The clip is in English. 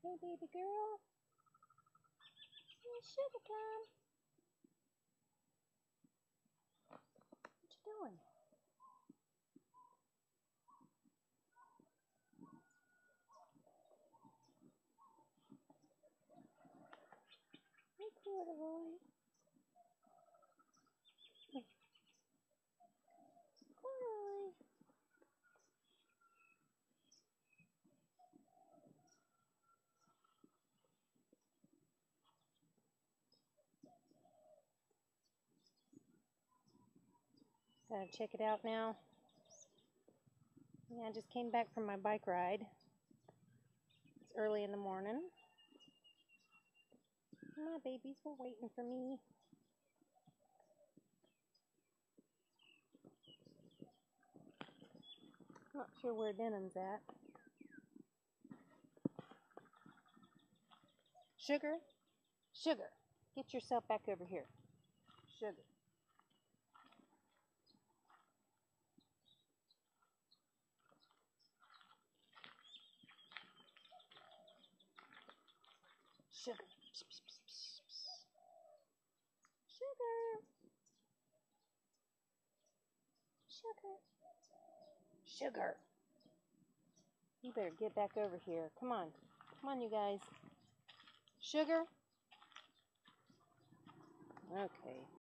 Hey, baby girl. Hey, sugar time. What you doing? Hey, Corduroy. Corduroy. Gotta check it out now. Yeah, I just came back from my bike ride. It's early in the morning. My babies were waiting for me. Not sure where Denham's at. Sugar? Sugar, get yourself back over here. Sugar. Sugar. Sugar. Sugar. Sugar. You better get back over here. Come on. Come on, you guys. Sugar? Okay.